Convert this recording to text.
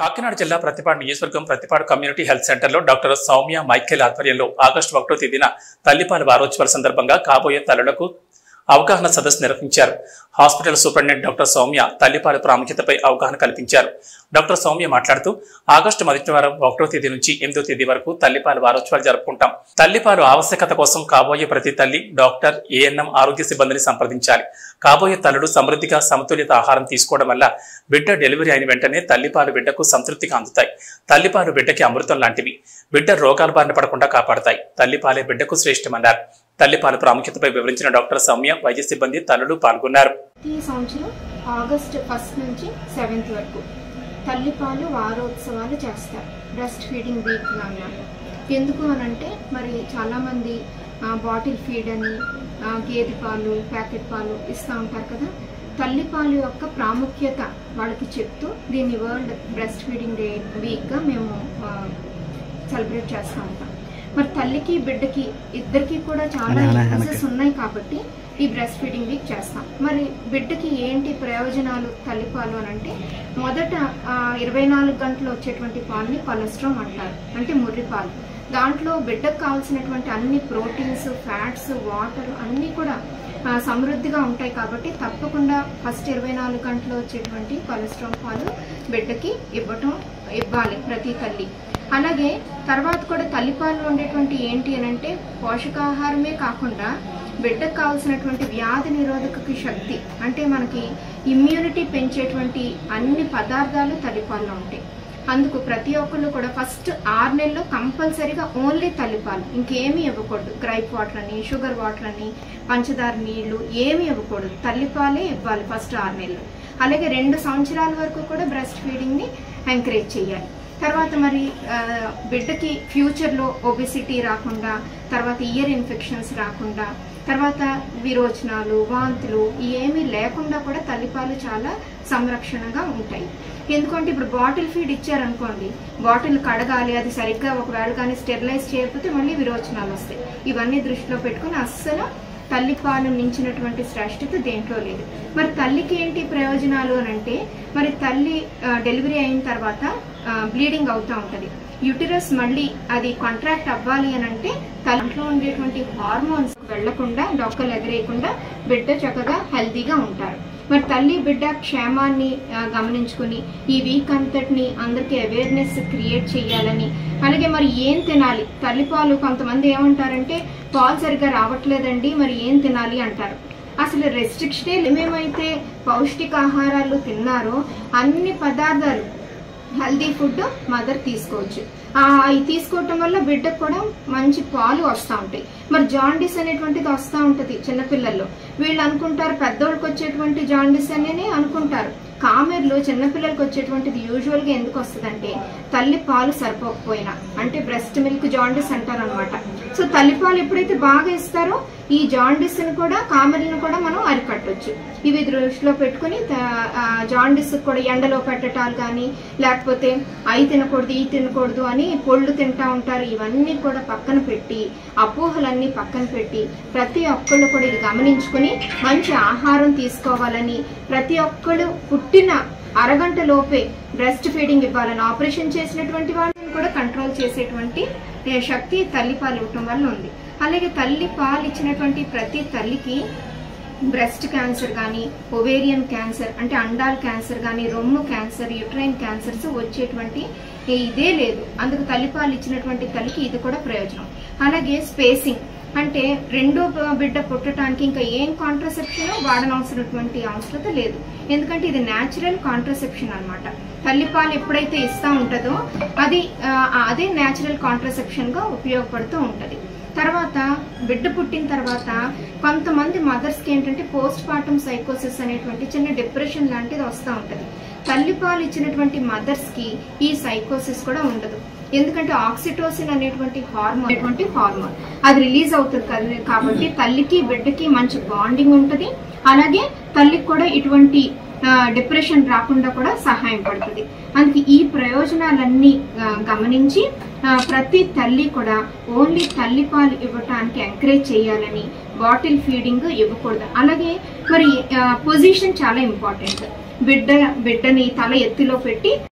కాకినాడ జిల్లా ప్రతిపాడు నియోజకవర్గం Prathipadu community health centre లో డాక్టర్ సౌమ్య మైఖేల్ ఆధ్వర్యంలో ఆగస్టు 1వ తేదీన తల్లిపాల వారోత్సవాల సందర్భంగా కాబోయే తల్లులకు అవగాహన సదస్సు నిర్వహించారు. హాస్పిటల్ సూపరింటెండెంట్ డాక్టర్ సౌమ్య తల్లిపాల ప్రాముఖ్యతపై అవగాహన కల్పించారు. డాక్టర్ సౌమ్య మాట్లాడుతూ ఆగస్టు 1వ తేదీ నుంచి 8వ తేదీ వరకు తల్లిపాల వారోత్సవాలు జరుపుకుంటాం. తల్లిపాలు ఆవశ్యకత కోసం కాబోయే ప్రతి తల్లి డాక్టర్, ఏఎన్ఎం, ఆరోగ్య సిబ్బందిని సంప్రదించాలి. కాబోయే తల్లులు సమృద్ధిగా సమతుల్యత ఆహారం తీసుకోవడం వల్ల బిడ్డ డెలివరీ అయిన వెంటనే తల్లిపాలు బిడ్డకు సంతృప్తిగా అందుతాయి. తల్లిపాలు బిడ్డకి అమృతం లాంటివి. బిడ్డ రోగాల బారిన పడకుండా కాపాడతాయి. తల్లిపాలే బిడ్డకు శ్రేష్టమన్నారు. తల్లిపాల ప్రాముఖ్యతపై వివరించిన డాక్టర్ సౌమ్య, వైద్య సిబ్బంది, తల్లులు పాల్గొన్నారు. ఈ సంవత్సరం ఆగస్టు 1 నుంచి 7th వరకు తల్లిపాలు వారోత్సవాలు చేస్తారు. బ్రెస్ట్ ఫీడింగ్ వీక్ అన్నమాట. ఎందుకు అనంటే మరి చాలామంది బాటిల్ ఫీడ్ అని గేదె పాలు, ప్యాకెట్ పాలు ఇస్తూ ఉంటారు కదా. తల్లిపాలు యొక్క ప్రాముఖ్యత వాళ్ళకి చెప్తూ దీన్ని వరల్డ్ బ్రెస్ట్ ఫీడింగ్ డే వీక్గా మేము సెలబ్రేట్ చేస్తూ ఉంటాం. మరి తల్లికి బిడ్డకి ఇద్దరికి కూడా చాలా యూజెస్ ఉన్నాయి కాబట్టి ఈ బ్రెస్ట్ ఫీడింగ్ వీక్ చేస్తాం. మరి బిడ్డకి ఏంటి ప్రయోజనాలు తల్లిపాలు అని అంటే, మొదట 24 గంటలు వచ్చేటువంటి పాలని కొలెస్ట్రాల్ అంటారు, అంటే ముర్రి పాలు. దాంట్లో బిడ్డకు కావాల్సినటువంటి అన్ని ప్రోటీన్స్, ఫ్యాట్స్, వాటర్ అన్నీ కూడా సమృద్ధిగా ఉంటాయి కాబట్టి తప్పకుండా ఫస్ట్ 24 గంటలు వచ్చేటువంటి కొలెస్ట్రాల్ పాలు బిడ్డకి ఇవ్వాలి ప్రతి తల్లి. అలాగే తర్వాత కూడా తల్లిపాలు ఉండేటువంటి ఏంటి అని అంటే, పోషకాహారమే కాకుండా బిడ్డకు కావాల్సినటువంటి వ్యాధి నిరోధక శక్తి, అంటే మనకి ఇమ్యూనిటీ పెంచేటువంటి అన్ని పదార్థాలు తల్లిపాల్లో ఉంటాయి. అందుకు ప్రతి ఒక్కళ్ళు కూడా ఫస్ట్ 6 నెలల్లో కంపల్సరీగా ఓన్లీ తల్లిపాలు, ఇంకేమీ ఇవ్వకూడదు. గ్రైప్ వాటర్ అని, షుగర్ వాటర్ అని, పంచదార నీళ్లు ఏమీ ఇవ్వకూడదు. తల్లిపాలే ఇవ్వాలి ఫస్ట్ 6 నెలలు. అలాగే 2 సంవత్సరాల వరకు కూడా బ్రెస్ట్ ఫీడింగ్ని ఎంకరేజ్ చేయాలి. తర్వాత మరి బిడ్డకి ఫ్యూచర్లో ఒబెసిటీ రాకుండా, తర్వాత ఇయర్ ఇన్ఫెక్షన్స్ రాకుండా, తర్వాత విరోచనాలు, వాంతులు ఏమీ లేకుండా కూడా తల్లిపాలు చాలా సంరక్షణగా ఉంటాయి. ఎందుకంటే ఇప్పుడు బాటిల్ ఫీడ్ ఇచ్చారనుకోండి, బాటిల్ కడగాలి, అది సరిగ్గా ఒకవేళ కానీ స్టెరిలైజ్ చేయకపోతే మళ్ళీ విరోచనాలు వస్తాయి. ఇవన్నీ దృష్టిలో పెట్టుకుని అస్సలు తల్లిపాలు మించినటువంటి శ్రేష్టత దేంట్లో లేదు. మరి తల్లికి ఏంటి ప్రయోజనాలు అని అంటే, మరి తల్లి డెలివరీ అయిన తర్వాత బ్లీడింగ్ అవుతూ ఉంటుంది. యూటిరస్ మళ్ళీ అది కాంట్రాక్ట్ అవ్వాలి అని అంటే తల్లిలో ఉండేటువంటి హార్మోన్స్ వెళ్లకుండా, డొక్కలు ఎగరేయకుండా బిడ్డ చక్కగా హెల్తీగా ఉంటారు. మరి తల్లి బిడ్డ క్షేమాన్ని గమనించుకుని ఈ వీక్ అంతటిని అందరికీ అవేర్నెస్ క్రియేట్ చేయాలని, అలాగే మరి ఏం తినాలి, తల్లిపాలు కొంతమంది ఏమంటారంటే పాలు సరిగ్గా రావట్లేదండి మరి ఏం తినాలి అంటారు. అసలు రెస్ట్రిక్షనే ఏమేమైతే పౌష్టికాహారాలు తిన్నారో అన్ని పదార్థాలు హెల్దీ ఫుడ్ మదర్ తీసుకోవచ్చు. అవి తీసుకోవటం వల్ల బిడ్డకు కూడా మంచి పాలు వస్తూ ఉంటాయి. మరి జాండీస్ అనేటువంటిది వస్తూ ఉంటుంది చిన్నపిల్లల్లో. వీళ్ళు అనుకుంటారు పెద్దోళ్ళకి వచ్చేటువంటి జాండీస్ అని అనుకుంటారు. కామెర్లో చిన్నపిల్లలకి వచ్చేటువంటిది యూజువల్గా ఎందుకు వస్తుందంటే తల్లి పాలు సరిపోకపోయినా, అంటే బ్రెస్ట్ మిల్క్ జాండీస్ అంటారు అనమాట. సో తల్లిపాలు ఎప్పుడైతే బాగా ఇస్తారో ఈ జాండీస్ని కూడా, కామెర్లను కూడా మనం అరికట్టవచ్చు. ఇవి దృష్టిలో పెట్టుకుని జాండీస్ కూడా ఎండలో పెట్టటాలు కానీ, లేకపోతే అవి తినకూడదు ఈ తినకూడదు అని పొళ్ళు తింటా ఉంటారు. ఇవన్నీ కూడా పక్కన పెట్టి, అపోహలన్నీ పక్కన పెట్టి ప్రతి ఒక్కళ్ళు కూడా ఇది గమనించుకుని మంచి ఆహారం తీసుకోవాలని, ప్రతి ఒక్కళ్ళు పుట్టిన అరగంట లోపే బ్రెస్ట్ ఫీడింగ్ ఇవ్వాలని, ఆపరేషన్ చేసినటువంటి వాళ్ళని కూడా కంట్రోల్ చేసేటువంటి శక్తి తల్లిపాలు ఇవ్వటం వల్ల ఉంది. అలాగే తల్లి పాలు ఇచ్చినటువంటి ప్రతి తల్లికి బ్రెస్ట్ క్యాన్సర్ కానీ, ఒవేరియన్ క్యాన్సర్ అంటే అండాల్ క్యాన్సర్ కానీ, రొమ్ము క్యాన్సర్, యూట్రైన్ క్యాన్సర్స్ వచ్చేటువంటి ఇదే లేదు. అందుకు తల్లిపాలు ఇచ్చినటువంటి తల్లికి ఇది కూడా ప్రయోజనం. అలాగే స్పేసింగ్ అంటే రెండో బిడ్డ పుట్టడానికి ఇంకా ఏం కాంట్రసెప్షన్ వాడనవసరటువంటి అవసరం లేదు. ఎందుకంటే ఇది న్యాచురల్ కాంట్రసెప్షన్ అనమాట. తల్లిపాలు ఎప్పుడైతే ఇస్తూ ఉంటుందో అదే న్యాచురల్ కాంట్రసెప్షన్ గా ఉపయోగపడుతూ ఉంటుంది. తర్వాత బిడ్డ పుట్టిన తర్వాత కొంతమంది మదర్స్కి ఏంటంటే పోస్ట్ పార్టమ్ సైకోసిస్ అనేటువంటి చిన్న డిప్రెషన్ లాంటిది వస్తూ ఉంటుంది. తల్లిపాలు ఇచ్చినటువంటి మదర్స్కి ఈ సైకోసిస్ కూడా ఉండదు. ఎందుకంటే ఆక్సిటోసిన్ అనేటువంటి హార్మోన్ అది రిలీజ్ అవుతుంది కాబట్టి తల్లికి బిడ్డకి మంచి బాండింగ్ ఉంటుంది. అలాగే తల్లికి కూడా ఇటువంటి డిప్రెషన్ రాకుండా కూడా సహాయం పడుతుంది. అందుకే ఈ ప్రయోజనాలన్నీ గమనించి ప్రతి తల్లి కూడా ఓన్లీ తల్లిపాలు ఇవ్వటానికి ఎంకరేజ్ చేయాలని, బాటిల్ ఫీడింగ్ ఇవ్వకూడదు. అలాగే మరి పొజిషన్ చాలా ఇంపార్టెంట్. బిడ్డని తల ఎత్తులో పెట్టి